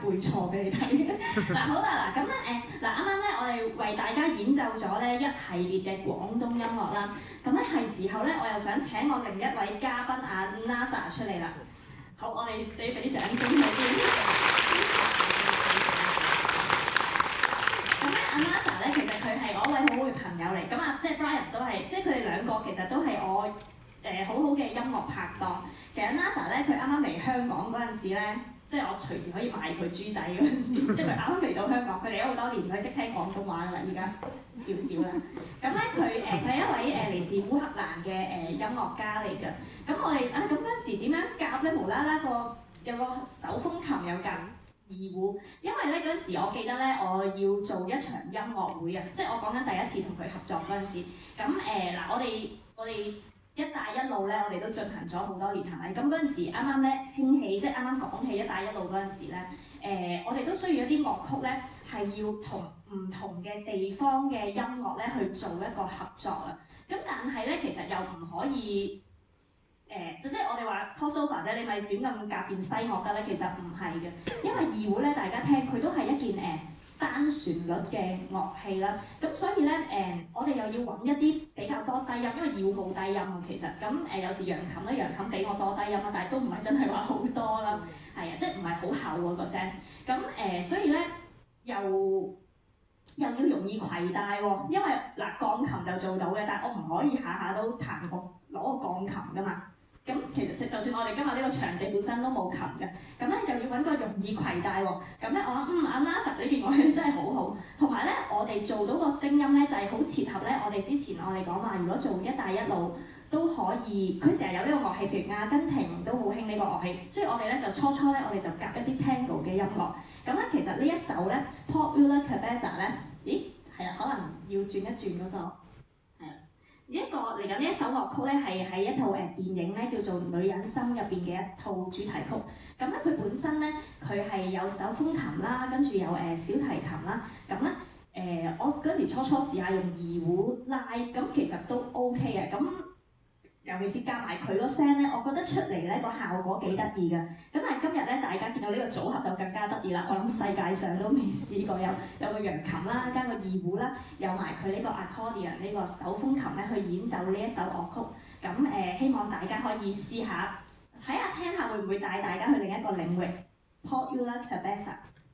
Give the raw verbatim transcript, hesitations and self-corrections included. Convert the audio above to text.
背錯俾你睇。嗱好啦，嗱咁咧誒，嗱啱啱咧我哋為大家演奏咗咧一系列嘅廣東音樂啦。咁咧係時候咧，我又想請我另一位嘉賓阿 Nasa 出嚟啦。好，我哋俾俾啲掌聲佢先。咁咧阿 Nasa 咧，其實佢係我一位好好嘅朋友嚟。咁啊，即係 Brian 都係，即係佢哋兩個其實都係我。誒、呃、好好嘅音樂拍檔，其實 Nasa 咧佢啱啱嚟香港嗰陣時咧，即係我隨時可以買佢豬仔嗰陣時，即係佢啱啱嚟到香港，佢嚟咗好多年，佢識聽廣東話㗎啦，而家少少啦。咁咧佢誒佢係一位誒嚟自烏克蘭嘅誒音樂家嚟㗎。咁我哋啊咁嗰陣時點樣夾咧？無啦啦個有個手風琴有夾二胡，因為咧嗰陣時我記得咧我要做一場音樂會啊，即係我講緊第一次同佢合作嗰陣時。咁誒嗱我哋我哋。一帶一路咧，我哋都進行咗好多年，係咪？咁嗰陣時啱啱咧興起，即係啱啱講起一帶一路嗰陣時咧，誒、呃，我哋都需要一啲樂曲咧，係要同唔同嘅地方嘅音樂咧去做一個合作啊。咁但係咧，其實又唔可以誒、呃，即係我哋話 crossover 啫，你咪亂咁夾變西樂得咧？其實唔係嘅，因為二胡咧，大家聽佢都係一件誒。呃單旋律嘅樂器啦，咁所以咧誒、呃，我哋又要揾一啲比較多低音，因為二胡冇低音啊，其實咁誒、呃、有時揚琴咧，揚琴比我多低音啊，但係都唔係真係話好多啦，係啊，即係唔係好厚喎個聲，咁誒、呃、所以咧又又要容易攜帶喎，因為嗱鋼琴就做到嘅，但係我唔可以下下都彈個攞個鋼琴噶嘛。咁其實就就算我哋今日呢個場地本身都冇琴嘅，咁咧又要揾個容易攜帶喎。咁咧我諗嗯阿 Nasa 呢件樂器真係好好，同埋咧我哋做到個聲音咧就係好切合咧我哋之前我哋講話，如果做一帶一路都可以，佢成日有呢個樂器，譬如阿根廷都好興呢個樂器，所以我哋咧就初初咧我哋就夾一啲 Tango 嘅音樂。咁咧其實呢一首咧 Popular Cabeza 咧，咦係啊，可能要轉一轉嗰、那個。呢一個嚟緊呢一首樂曲咧，係喺一套誒電影咧，叫做《女人心》入邊嘅一套主題曲。咁咧佢本身咧，佢係有手風琴啦，跟住有誒小提琴啦。咁咧誒，我嗰時初初試下用二胡拉，咁其實都 OK 嘅。咁尤其是夾埋佢個聲咧，我覺得出嚟咧個效果幾得意㗎。咁但係今日咧，大家見到呢個組合就更加得意啦。我諗世界上都未試過有有個揚琴啦，加個二胡啦，有埋佢呢個 accordion 呢個手風琴咧去演奏呢一首樂曲。咁誒、呃，希望大家可以試下睇下聽下會唔會帶大家去另一個領域。Popular Cabeza。